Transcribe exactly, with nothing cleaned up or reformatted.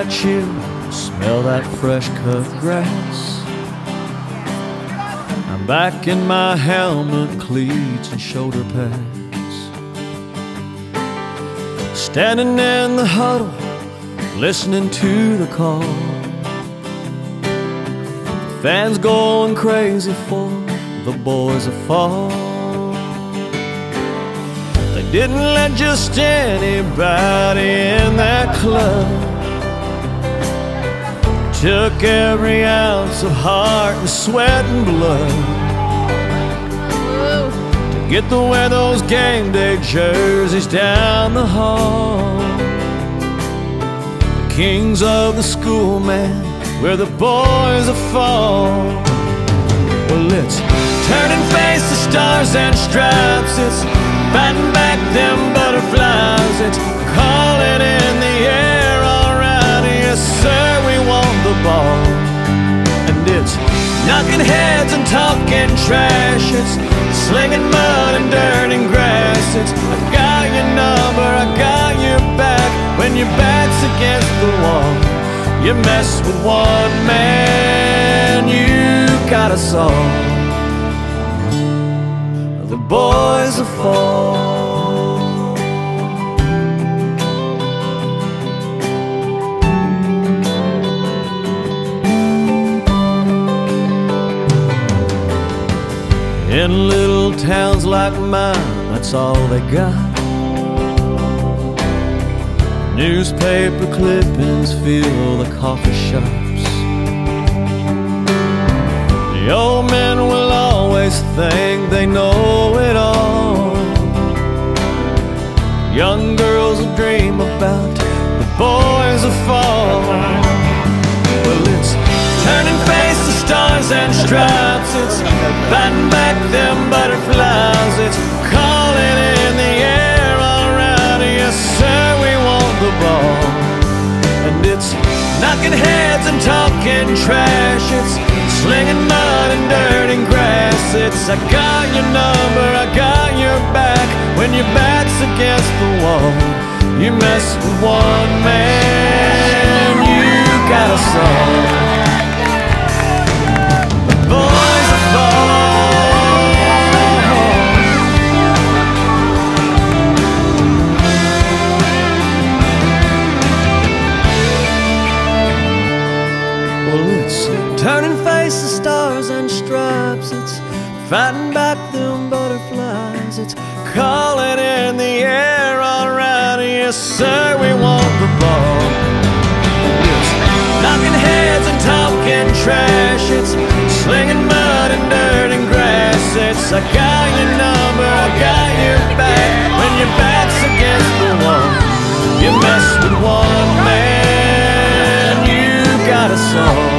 that chill, smell that fresh cut grass. I'm back in my helmet, cleats and shoulder pads, standing in the huddle, listening to the call. Fans going crazy for the boys of fall. They didn't let just anybody in that club. Took every ounce of heart and sweat and blood to get to wear those game day jerseys down the hall. The kings of the school, man, where the boys are fall. Well, it's turning face to stars and stripes. It's fighting back them butterflies. It's calling in the air, all right, yes sir, we want the ball. And it's knocking heads and talking trash. It's slinging mud and dirt and grass. It's I got your number, I got your back. When your back's against the wall, you mess with one man, you got us all. The boys are fall. In little towns like mine, that's all they got. Newspaper clippings fill the coffee shops. The old men will always think they know it all. Young girls will dream about the boys of fall. Well, it's turning face to stars and stripes. It's fighting back them butterflies. It's calling in the air, all right, yes sir, we want the ball. And it's knocking heads and talking trash. It's slinging mud and dirt and grass. It's I got your number, I got your back. When your back's against the wall, you mess with one man, you got us all. The boys are fall. Turning face to stars and stripes. It's fighting back them butterflies. It's calling in the air, all right, yes sir, we want the ball. It's knocking heads and talking trash. It's slinging mud and dirt and grass. It's I got your number, I got your back. When your back's against the wall, you mess with one man, you got us all.